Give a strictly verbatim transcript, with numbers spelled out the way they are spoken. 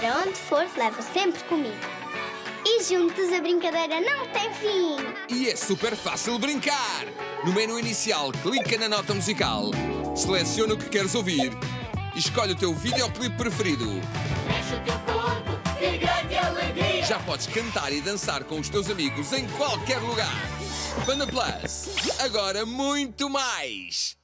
Para onde for, leva sempre comigo. E juntos a brincadeira não tem fim. E é super fácil brincar. No menu inicial, clica na nota musical, seleciona o que queres ouvir e escolhe o teu videoclipe preferido. Mexe o teu corpo, que grande alegria! Já podes cantar e dançar com os teus amigos em qualquer lugar. Panda Plus, agora muito mais!